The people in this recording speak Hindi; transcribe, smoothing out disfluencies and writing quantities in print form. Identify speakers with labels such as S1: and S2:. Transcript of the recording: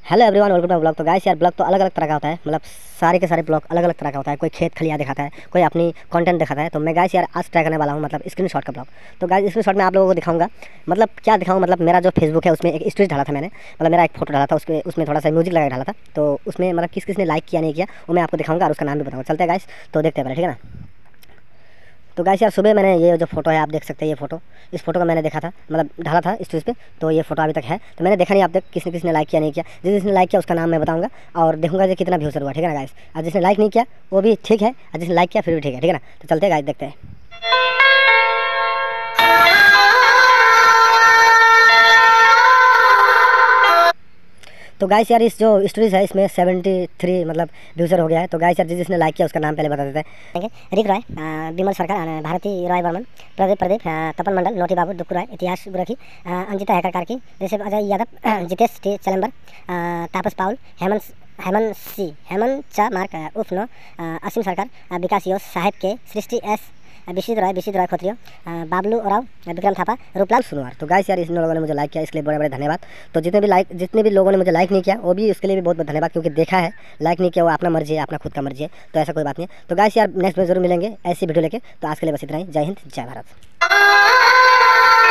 S1: Hello everyone, welcome to blog. तो गाइस यार, ब्लॉग तो अलग अलग तरह का होता है, मतलब सारे के सारे ब्लॉग अलग अलग तरह का होता है। कोई खेत खलिया दिखाता है, कोई अपनी कंटेंट दिखाता है। तो मैं गाइस यार आज ट्राई करने वाला हूँ मतलब स्क्रीनशॉट का ब्लॉग। तो गाइस स्क्रीनशॉट में आप लोगों को दिखाऊंगा, मतलब क्या दिखाऊँ, मतलब मेरा जो फेसबुक है उसमें एक स्टोरी डाला था मैंने, मतलब मेरा एक फोटो डाला था, उसमें थोड़ा सा म्यूजिक लगा डाला था। तो उसमें मतलब किस किस ने लाइक किया नहीं किया वो मैं आपको दिखाऊंगा और उसका नाम भी बताऊँगा। चलते हैं गाइस, तो देखते हैं पहले, ठीक है ना। तो गाइस यार सुबह मैंने ये जो फोटो है आप देख सकते हैं, ये फोटो, इस फोटो का मैंने देखा था, मतलब डाला था स्टेज पे। तो ये फोटो अभी तक है, तो मैंने देखा नहीं, आप देख किसने किसने लाइक किया नहीं किया। जिसने लाइक किया उसका नाम मैं बताऊंगा और देखूंगा कि कितना व्यूज़ हुआ, ठीक है ना गाइस। और जिसने लाइक नहीं किया वो भी ठीक है, और जिसने लाइक किया फिर भी ठीक है, ठीक है ना। तो चलते हैं गाइस, देखते हैं। तो गाइस यार इस जो स्टोरीज है इसमें 73 मतलब व्यूज़र हो गया है। तो गाइस यार जिसने लाइक किया उसका नाम पहले बता देते हैं। रिक रॉय, विमल सरकार, भारती रॉय बर्मन, प्रदीप, तपन मंडल, नोटी बाबू, दुक्कू राय, इतिहास गुरखी, अंजिता हैकर कार्की, ऋषभ अजय यादव, जितेश टी चलम्बर, तापस पाउल, हेमंत चा मार्क उफ नो, असीम सरकार, विकास योश, साहेब के, सृष्टि एस, विशित रॉय खोत्रियो, बाबलू ओराव, विक्रम थापा, रूपलाल सुनवार। तो गाइस यार इन लोगों ने मुझे लाइक किया, इसके लिए बड़े बड़े धन्यवाद। तो जितने भी लोगों ने मुझे लाइक नहीं किया वो भी उसके लिए भी बहुत बहुत धन्यवाद, क्योंकि देखा है, लाइक नहीं किया वो अपना मर्जी है, अपना खुद का मर्जी है। तो ऐसा कोई बात नहीं है। तो गाइस यार नेक्स्ट में जरूर मिलेंगे ऐसी वीडियो लेके। तो आज के लिए बस इतना ही। जय हिंद, जय भारत।